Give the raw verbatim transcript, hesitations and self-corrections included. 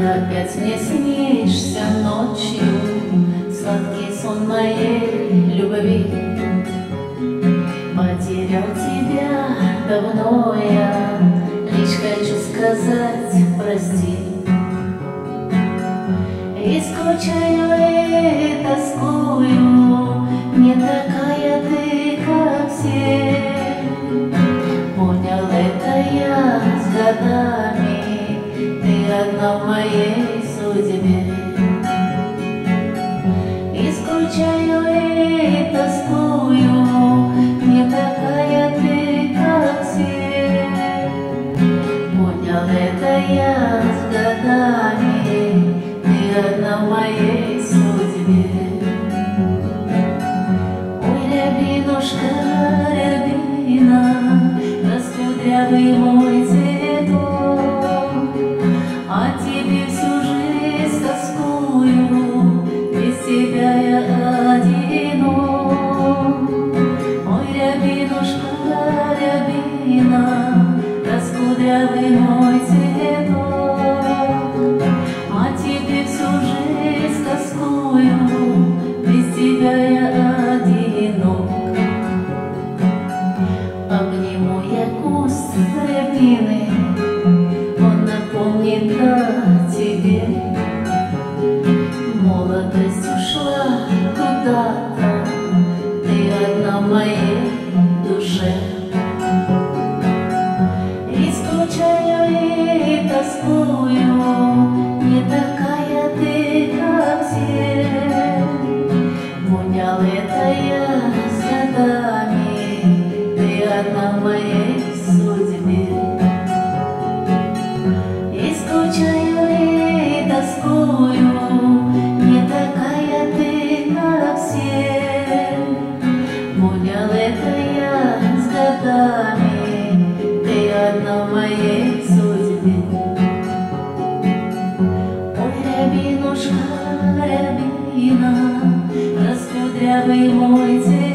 опять мне снишься ночью, сладкий сон моей любви. Потерял тебя давно я, лишь хочу сказать прости. И скучаю, и тоскую, не такая ты, как все. Понял это я с годами, ты одна в моей судьбе. И скучаю, и тоскую, не такая ты, как все. Понял это я с годами, ты одна в моей судьбе. Ой, рябинушка, рябина, раскудрявый мой цветок, о тебе всю жизнь тоскую, без тебя я одинок. Ой, рябинушка, рябина, раскудрявый мой цветок, о тебе всю жизнь тоскую, без тебя я одинок. Обниму я куст рябины, он напомнит о тебе. Молодость ушла куда-то, ты одна в моей душе. И скучаю, и тоскую, не такая ты, как все. Понял это я с годами, ты одна в моей судьбе. И скучаю, и тоскую, не такая ты, как все. Понял это я с годами, ты одна в моей судьбе. Ой, рябинушка, рябина, раскудрявый мой цвет.